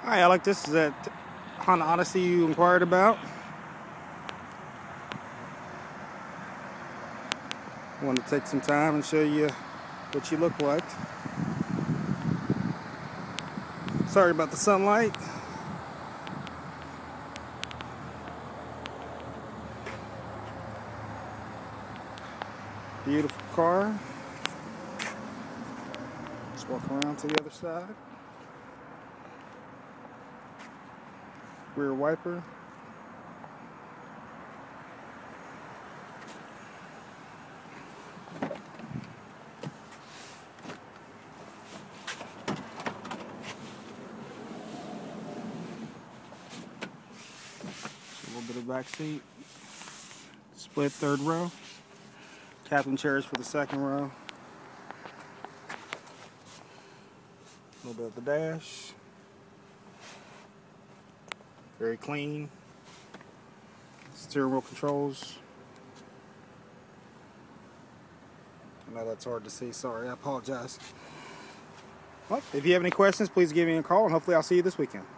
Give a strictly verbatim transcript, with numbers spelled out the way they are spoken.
Hi Alec, this is that Honda Odyssey you inquired about. I wanted to take some time and show you what you look like. Sorry about the sunlight. Beautiful car. Let's walk around to the other side. Rear wiper. A little bit of back seat. Split third row. Captain chairs for the second row. A little bit of the dash. Very clean. Steering wheel controls. I know that's hard to see, sorry, I apologize. Well, if you have any questions, please give me a call and hopefully I'll see you this weekend.